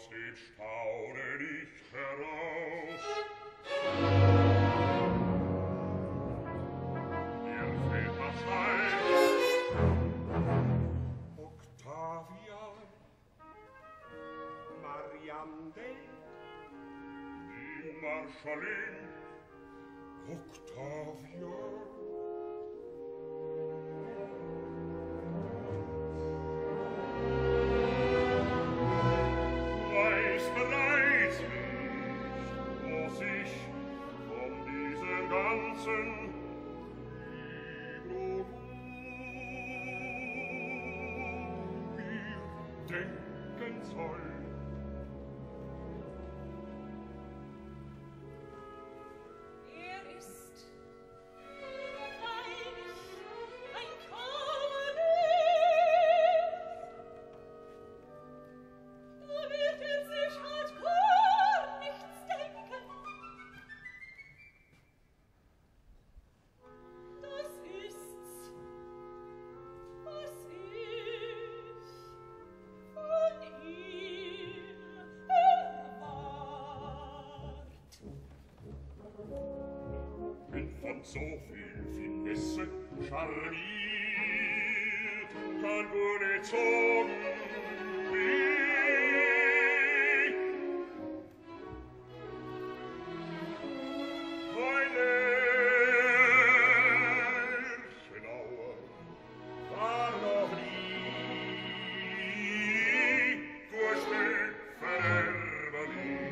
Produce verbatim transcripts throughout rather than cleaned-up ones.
seht, staune nicht heraus. Ihr fällt was ein. Octavia, Mariande, die Marschallin, Octavia. Weiß bereits nicht, was ich von diesem ganzen mir denken soll. Er ist so viel Finesse charmiert, kann wohl nicht sagen, wie. Meine Lerchenauer war noch nie durch den Verderber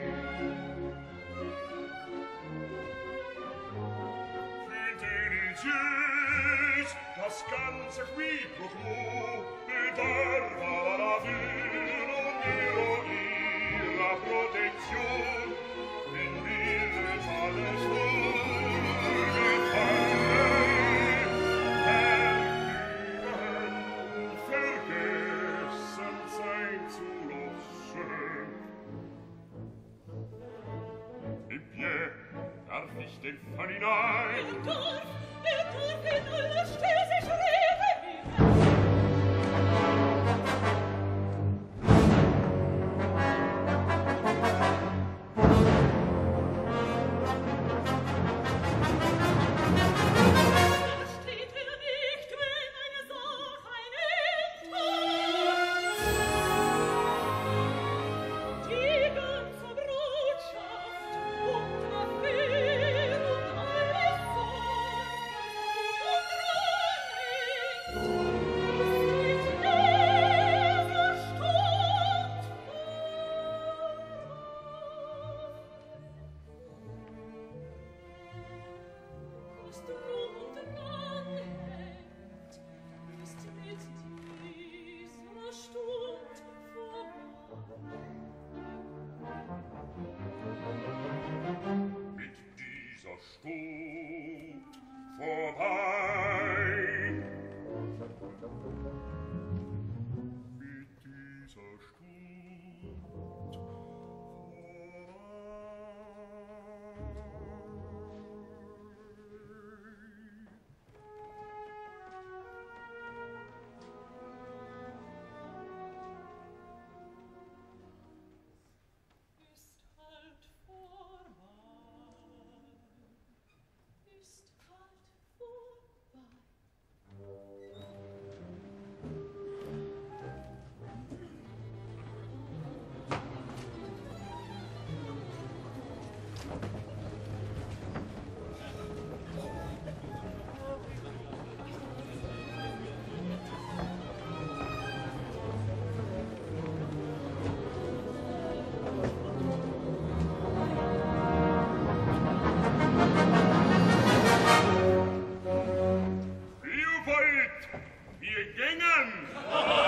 das ganze Quiproquo bedarf aber dafür um ihrer Protektion, wenn wir es alles wohlgefallen, ergeben und vergessen sein zu lassen. Im Bier darf ich denn von hinein? Er darf, er darf in aller Stille sich reden. Wir gingen!